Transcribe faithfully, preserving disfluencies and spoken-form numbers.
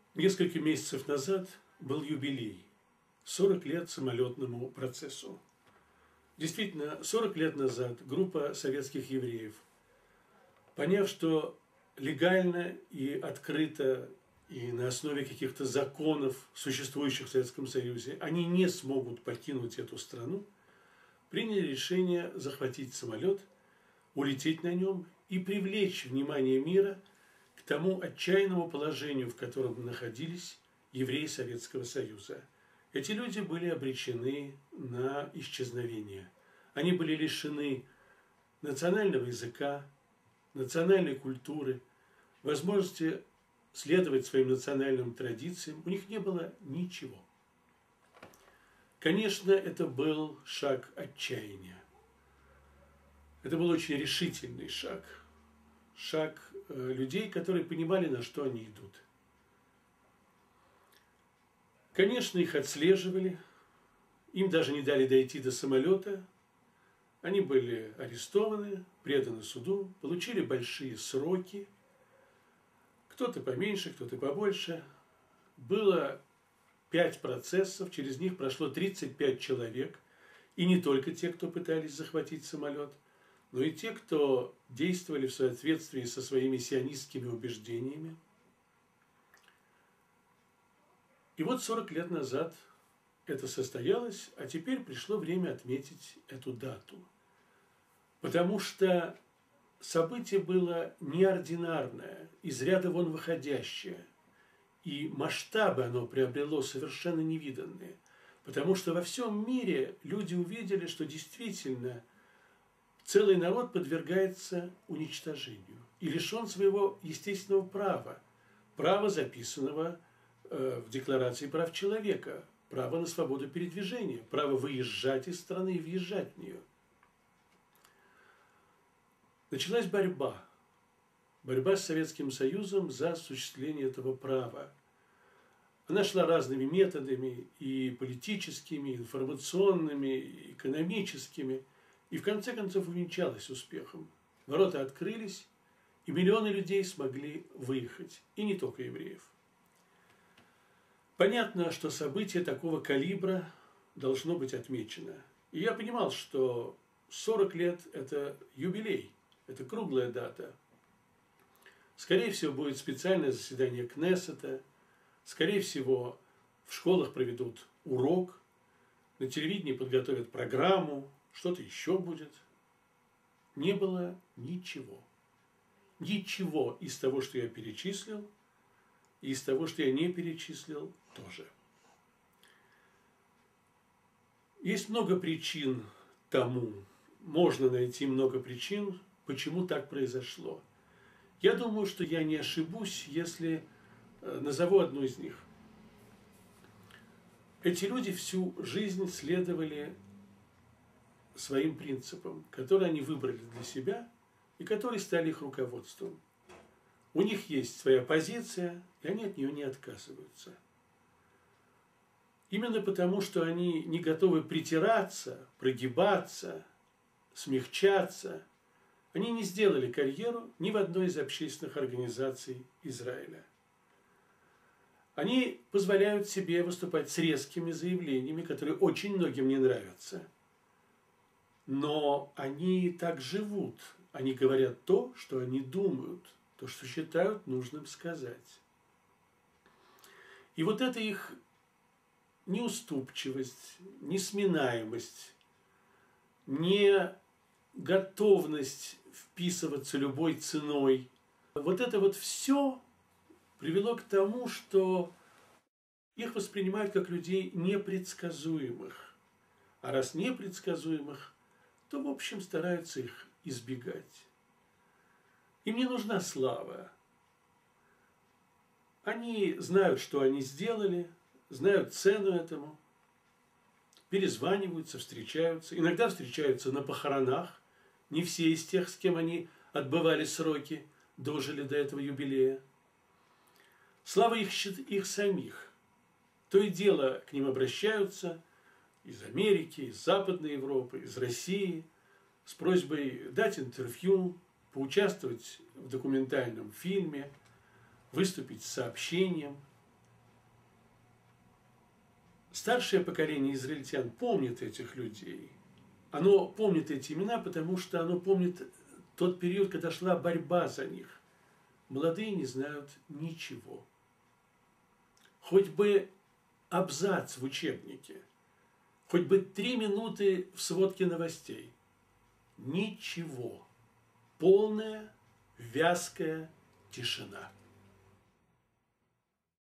Несколько месяцев назад был юбилей – сорок лет самолетному процессу. Действительно, сорок лет назад группа советских евреев, поняв, что легально и открыто, и на основе каких-то законов, существующих в Советском Союзе, они не смогут покинуть эту страну, приняли решение захватить самолет, улететь на нем и привлечь внимание мира к тому отчаянному положению, в котором находились евреи Советского Союза. Эти люди были обречены на исчезновение. Они были лишены национального языка, национальной культуры, возможности следовать своим национальным традициям. У них не было ничего. Конечно, это был шаг отчаяния. Это был очень решительный шаг. Шаг людей, которые понимали, на что они идут. Конечно, их отслеживали. Им даже не дали дойти до самолета. Они были арестованы, преданы суду, получили большие сроки. Кто-то поменьше, кто-то побольше. Было пять процессов, через них прошло тридцать пять человек. И не только те, кто пытались захватить самолет, но и те, кто действовали в соответствии со своими сионистскими убеждениями. И вот сорок лет назад это состоялось, а теперь пришло время отметить эту дату. Потому что событие было неординарное, из ряда вон выходящее, и масштабы оно приобрело совершенно невиданные. Потому что во всем мире люди увидели, что действительно целый народ подвергается уничтожению и лишен своего естественного права, права, записанного в Декларации прав человека, право на свободу передвижения, право выезжать из страны и въезжать в нее. Началась борьба. Борьба с Советским Союзом за осуществление этого права. Она шла разными методами, и политическими, и информационными, и экономическими, и в конце концов увенчалась успехом. Ворота открылись, и миллионы людей смогли выехать, и не только евреев. Понятно, что событие такого калибра должно быть отмечено. И я понимал, что сорок лет – это юбилей, это круглая дата. Скорее всего, будет специальное заседание Кнессета, скорее всего, в школах проведут урок, на телевидении подготовят программу, что-то еще будет. Не было ничего. Ничего из того, что я перечислил, и из того, что я не перечислил, тоже. Есть много причин тому, можно найти много причин, почему так произошло. Я думаю, что я не ошибусь, если назову одну из них. Эти люди всю жизнь следовали своим принципам, которые они выбрали для себя и которые стали их руководством. У них есть своя позиция, и они от нее не отказываются. Именно потому, что они не готовы притираться, прогибаться, смягчаться, они не сделали карьеру ни в одной из общественных организаций Израиля. Они позволяют себе выступать с резкими заявлениями, которые очень многим не нравятся. Но они так живут, они говорят то, что они думают, то, что считают нужным сказать. И вот эта их неуступчивость, несминаемость, не готовность вписываться любой ценой, вот это вот все привело к тому, что их воспринимают как людей непредсказуемых. А раз непредсказуемых, то, в общем, стараются их избегать. Им не нужна слава. Они знают, что они сделали, знают цену этому, перезваниваются, встречаются. Иногда встречаются на похоронах. Не все из тех, с кем они отбывали сроки, дожили до этого юбилея. Слава их, их самих. То и дело к ним обращаются из Америки, из Западной Европы, из России с просьбой дать интервью, поучаствовать в документальном фильме, выступить с сообщением. Старшее поколение израильтян помнит этих людей. Оно помнит эти имена, потому что оно помнит тот период, когда шла борьба за них. Молодые не знают ничего. Хоть бы абзац в учебнике, хоть бы три минуты в сводке новостей. Ничего. Полная, вязкая тишина.